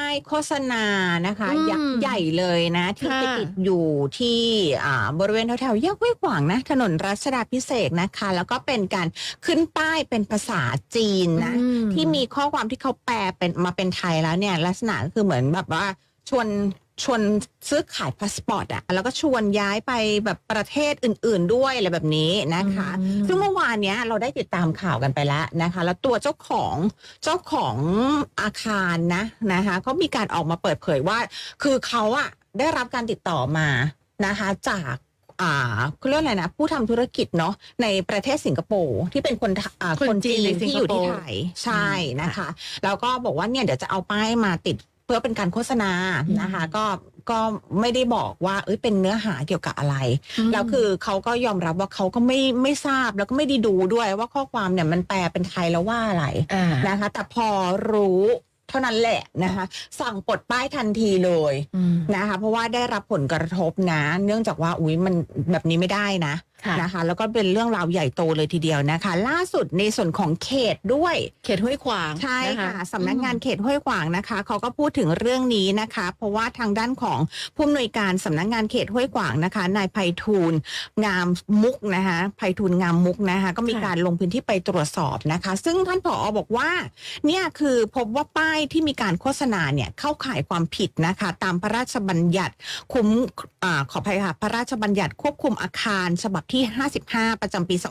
ายโฆษณานะคะยักษ์ใหญ่เลยนะที่ไปติดอยู่ที่บริเวณแถวๆแยกห้วยขวางนะถนนรัชดาภิเษกนะคะแล้วก็เป็นการขึ้นป้ายเป็นภาษาจีนนะที่มีข้อความที่เขาแปลเป็นมาเป็นไทยแล้วเนี่ยลักษณะก็คือเหมือนแบบว่าชวนซื้อขายพาสปอร์ตอะแล้วก็ชวนย้ายไปแบบประเทศอื่นๆด้วยอะไรแบบนี้นะคะซึ่งเมื่อวานเนี้ยเราได้ติดตามข่าวกันไปแล้วนะคะแล้วตัวเจ้าของอาคารนะคะเขามีการออกมาเปิดเผยว่าคือเขาอะได้รับการติดต่อมานะคะจากเขาเรียกอะไรนะผู้ทำธุรกิจเนาะในประเทศสิงคโปร์ที่เป็นคนจีนที่อยู่ที่ไทยใช่นะคะแล้วก็บอกว่าเนี่ยเดี๋ยวจะเอาป้ายมาติดเพื่อเป็นการโฆษณานะคะก็ไม่ได้บอกว่าเป็นเนื้อหาเกี่ยวกับอะไรแล้วคือเขาก็ยอมรับว่าเขาก็ไม่ทราบแล้วก็ไม่ได้ดูด้วยว่าข้อความเนี่ยมันแปลเป็นไทยแล้วว่าอะไรนะคะแต่พอรู้เท่านั้นแหละนะคะสั่งปลดป้ายทันทีเลยนะคะเพราะว่าได้รับผลกระทบนะเนื่องจากว่ามันแบบนี้ไม่ได้นะคะแล้วก็เป็นเรื่องราวใหญ่โตเลยทีเดียวนะคะล่าสุดในส่วนของเขตด้วยเขตห้วยขวางใช่ค่ะสำนักงานเขตห้วยขวางนะคะเขาก็พูดถึงเรื่องนี้นะคะเพราะว่าทางด้านของผู้อำนวยการสำนักงานเขตห้วยขวางนะคะนายไพฑูรย์งามมุกนะคะไพฑูรย์งามมุกนะคะก็มีการลงพื้นที่ไปตรวจสอบนะคะซึ่งท่านผอ.บอกว่าเนี่ยคือพบว่าป้ายที่มีการโฆษณาเนี่ยเข้าข่ายความผิดนะคะตามพระราชบัญญัติขออภัยค่ะพระราชบัญญัติควบคุมอาคารฉบับที่55ประจำปี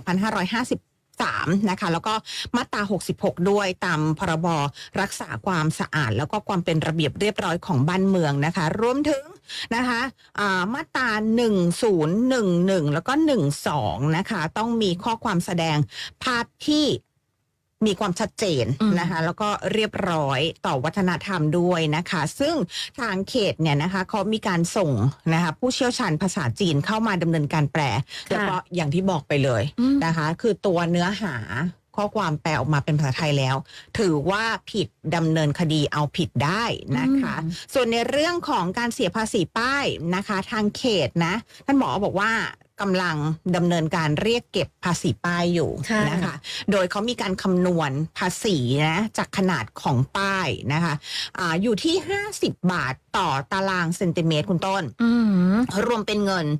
2553นะคะแล้วก็มาตรา66ด้วยตามพรบรักษาความสะอาดแล้วก็ความเป็นระเบียบเรียบร้อยของบ้านเมืองนะคะรวมถึงนะคะมาตรา1011แล้วก็12นะคะต้องมีข้อความแสดงภาพที่มีความชัดเจนนะคะแล้วก็เรียบร้อยต่อวัฒนธรรมด้วยนะคะซึ่งทางเขตเนี่ยนะคะเขามีการส่งนะคะผู้เชี่ยวชาญภาษาจีนเข้ามาดำเนินการแปลแล้วก็อย่างที่บอกไปเลยนะคะคือตัวเนื้อหาข้อความแปลออกมาเป็นภาษาไทยแล้วถือว่าผิดดำเนินคดีเอาผิดได้นะคะส่วนในเรื่องของการเสียภาษีป้ายนะคะทางเขตนะท่านหมอบอกว่ากำลังดำเนินการเรียกเก็บภาษีป้ายอยู่นะคะโดยเขามีการคำนวณภาษีนะจากขนาดของป้ายนะคะอยู่ที่50 บาทต่อตารางเซนติเมตรคุณต้นรวมเป็นเงิน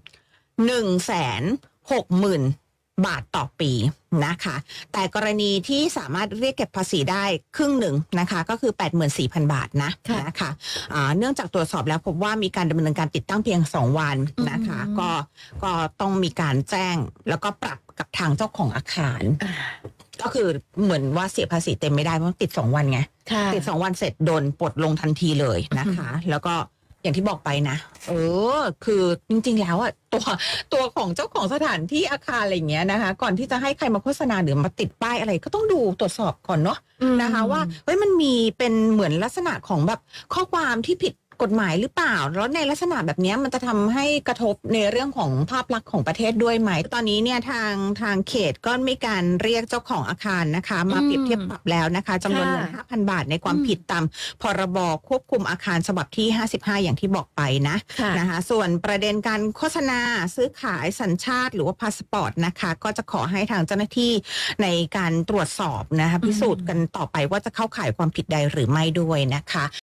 160,000 บาทต่อปีนะคะแต่กรณีที่สามารถเรียกเก็บภาษีได้ครึ่งหนึ่งนะคะก็คือ 84,000 บาทนะคะเนื่องจากตรวจสอบแล้วพบว่ามีการดำเนินการติดตั้งเพียง2 วันนะคะก็ต้องมีการแจ้งแล้วก็ปรับกับทางเจ้าของอาคารก็คือเหมือนว่าเสียภาษีเต็มไม่ได้เพราะติด2 วันไงติด2 วันเสร็จโดนปลดลงทันทีเลยนะคะแล้วก็อย่างที่บอกไปนะคือจริงๆแล้วอ่ะตัวของเจ้าของสถานที่อาคารอะไรอย่างเงี้ยนะคะก่อนที่จะให้ใครมาโฆษณาหรือมาติดป้ายอะไรก็ต้องดูตรวจสอบก่อนเนาะนะคะว่ามันมีเป็นเหมือนลักษณะของแบบข้อความที่ผิดกฎหมายหรือเปล่าแล้วในลักษณะแบบนี้มันจะทำให้กระทบในเรื่องของภาพลักษณ์ของประเทศด้วยไหมตอนนี้เนี่ยทางเขตก็มีการเรียกเจ้าของอาคารนะคะมาเปรียบเทียบปรับแล้วนะคะจำนวนเงิน 5,000 บาทในความผิดตามพรบควบคุมอาคารฉบับที่55อย่างที่บอกไปนะคะส่วนประเด็นการโฆษณาซื้อขายสัญชาติหรือว่าพาสปอร์ตนะคะก็จะขอให้ทางเจ้าหน้าที่ในการตรวจสอบนะคะพิสูจน์กันต่อไปว่าจะเข้าข่ายความผิดใดหรือไม่ด้วยนะคะ